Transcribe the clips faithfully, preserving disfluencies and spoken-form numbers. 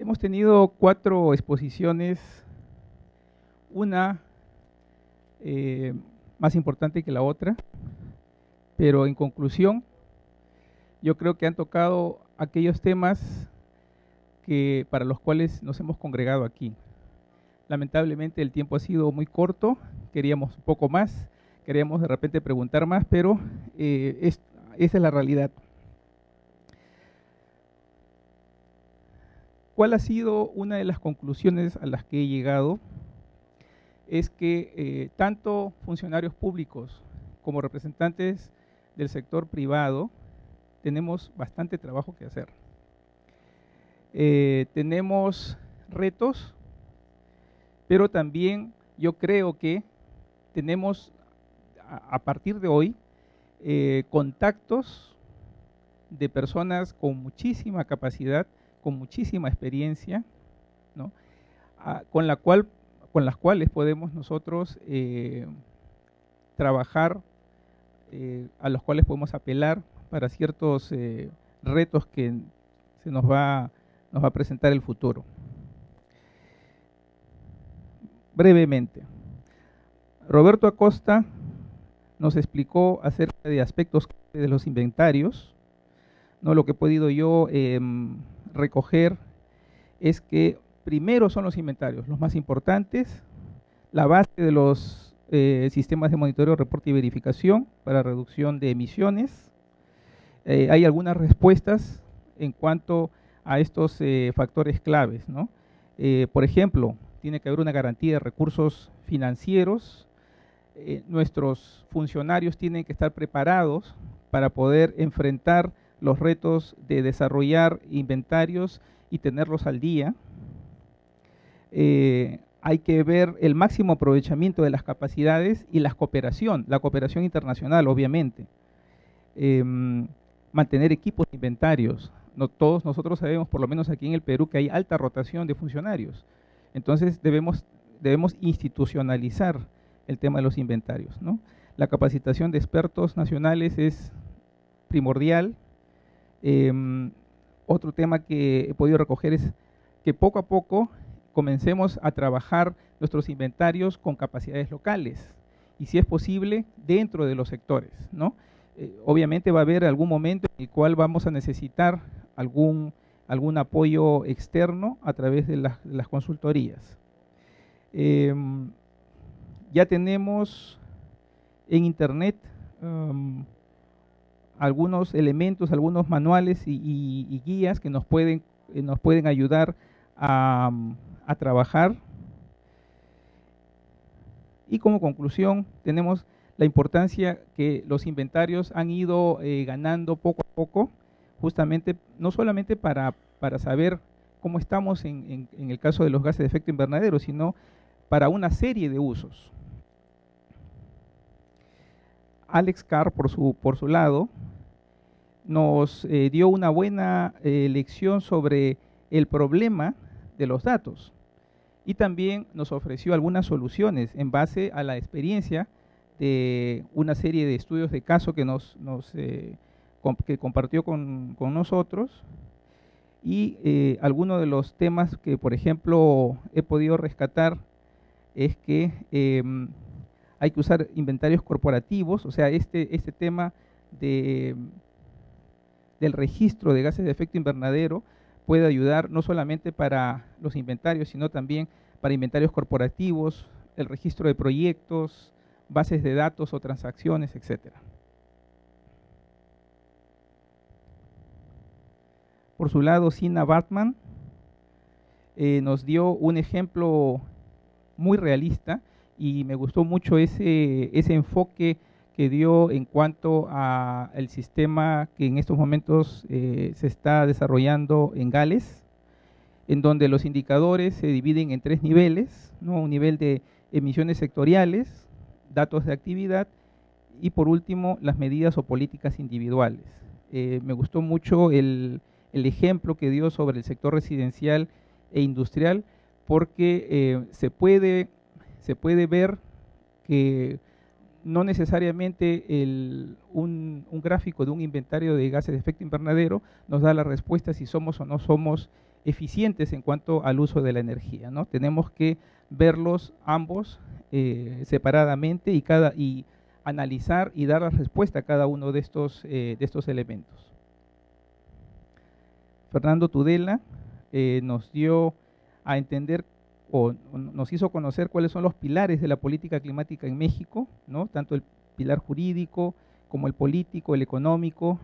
hemos tenido cuatro exposiciones, una eh, más importante que la otra, pero en conclusión, yo creo que han tocado aquellos temas que, para los cuales nos hemos congregado aquí. Lamentablemente el tiempo ha sido muy corto, queríamos un poco más, queríamos de repente preguntar más, pero eh, es, esa es la realidad. ¿Cuál ha sido una de las conclusiones a las que he llegado? Es que eh, tanto funcionarios públicos como representantes del sector privado tenemos bastante trabajo que hacer. Eh, tenemos retos, pero también yo creo que tenemos a, a partir de hoy eh, contactos de personas con muchísima capacidad, con muchísima experiencia, ¿no? a, con, la cual, con las cuales podemos nosotros eh, trabajar, eh, a los cuales podemos apelar para ciertos eh, retos que se nos va, nos va a presentar el futuro. Brevemente, Roberto Acosta nos explicó acerca de aspectos de los inventarios, ¿no? Lo que he podido yo eh, recoger es que primero son los inventarios, los más importantes, la base de los eh, sistemas de monitoreo, reporte y verificación para reducción de emisiones. Eh, hay algunas respuestas en cuanto a estos eh, factores claves, ¿no? Eh, por ejemplo, tiene que haber una garantía de recursos financieros. Eh, nuestros funcionarios tienen que estar preparados para poder enfrentar los retos de desarrollar inventarios y tenerlos al día. Eh, hay que ver el máximo aprovechamiento de las capacidades y la cooperación, la cooperación internacional, obviamente. Eh, mantener equipos de inventarios. No, todos nosotros sabemos, por lo menos aquí en el Perú, que hay alta rotación de funcionarios. Entonces debemos, debemos institucionalizar el tema de los inventarios, ¿no? La capacitación de expertos nacionales es primordial. Eh, otro tema que he podido recoger es que poco a poco comencemos a trabajar nuestros inventarios con capacidades locales y, si es posible, dentro de los sectores, ¿no? Eh, obviamente va a haber algún momento en el cual vamos a necesitar algún, algún apoyo externo a través de las, de las consultorías. Eh, ya tenemos en internet um, algunos elementos, algunos manuales y, y, y guías que nos pueden, eh, nos pueden ayudar a, a trabajar. Y como conclusión tenemos la importancia que los inventarios han ido eh, ganando poco a poco, justamente no solamente para, para saber cómo estamos en, en, en el caso de los gases de efecto invernadero, sino para una serie de usos. Alex Carr, por su, por su lado, nos eh, dio una buena eh, lección sobre el problema de los datos y también nos ofreció algunas soluciones en base a la experiencia de una serie de estudios de caso que nos, nos eh, comp que compartió con, con nosotros, y eh, algunos de los temas que, por ejemplo, he podido rescatar es que eh, hay que usar inventarios corporativos, o sea, este, este tema de, del registro de gases de efecto invernadero puede ayudar no solamente para los inventarios, sino también para inventarios corporativos, el registro de proyectos, bases de datos o transacciones, etcétera. Por su lado, Sina Bartman eh, nos dio un ejemplo muy realista y me gustó mucho ese, ese enfoque que dio en cuanto al sistema que en estos momentos eh, se está desarrollando en Gales, en donde los indicadores se dividen en tres niveles, ¿no? Un nivel de emisiones sectoriales, datos de actividad y, por último, las medidas o políticas individuales. Eh, me gustó mucho el, el ejemplo que dio sobre el sector residencial e industrial, porque eh, se puede, se puede ver que no necesariamente el, un, un gráfico de un inventario de gases de efecto invernadero nos da la respuesta si somos o no somos eficientes en cuanto al uso de la energía, ¿no? Tenemos que verlos ambos eh, separadamente y, cada, y analizar y dar la respuesta a cada uno de estos, eh, de estos elementos. Fernando Tudela eh, nos dio a entender o nos hizo conocer cuáles son los pilares de la política climática en México, ¿no? Tanto el pilar jurídico como el político, el económico.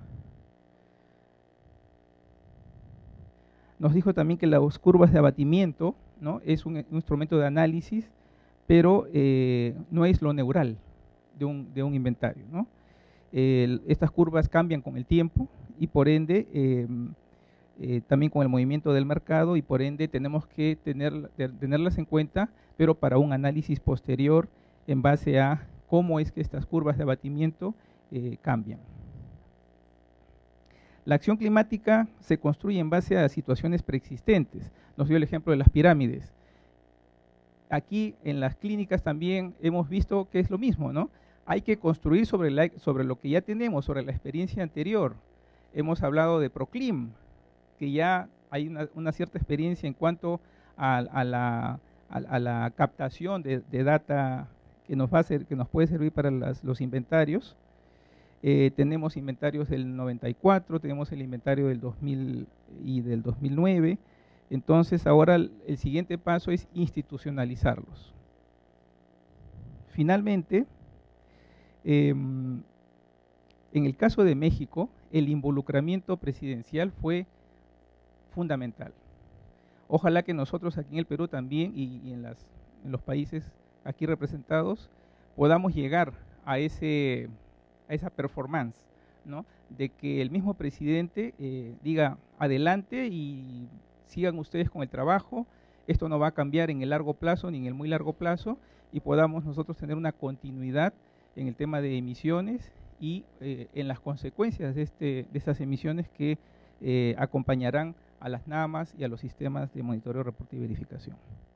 Nos dijo también que las curvas de abatimiento, ¿no? Es un, un instrumento de análisis, pero eh, no es lo neural de un, de un inventario, ¿no? El, estas curvas cambian con el tiempo y por ende eh, eh, también con el movimiento del mercado y por ende tenemos que tener, tenerlas en cuenta, pero para un análisis posterior en base a cómo es que estas curvas de abatimiento eh, cambian. La acción climática se construye en base a situaciones preexistentes. Nos dio el ejemplo de las pirámides. Aquí en las clínicas también hemos visto que es lo mismo, ¿no? Hay que construir sobre, la, sobre lo que ya tenemos, sobre la experiencia anterior. Hemos hablado de Proclim, que ya hay una, una cierta experiencia en cuanto a, a, la, a, a la captación de, de data que nos, va a ser, que nos puede servir para las, los inventarios. Eh, tenemos inventarios del noventa y cuatro, tenemos el inventario del dos mil y del dos mil nueve. Entonces ahora el, el siguiente paso es institucionalizarlos. Finalmente, eh, en el caso de México, el involucramiento presidencial fue fundamental. Ojalá que nosotros aquí en el Perú también y, y en, las, en los países aquí representados podamos llegar a, ese, a esa performance, ¿no? De que el mismo presidente eh, diga adelante y sigan ustedes con el trabajo, esto no va a cambiar en el largo plazo ni en el muy largo plazo y podamos nosotros tener una continuidad en el tema de emisiones y eh, en las consecuencias de, este, de estas emisiones que eh, acompañarán a las NAMAs y a los sistemas de monitoreo, reporte y verificación.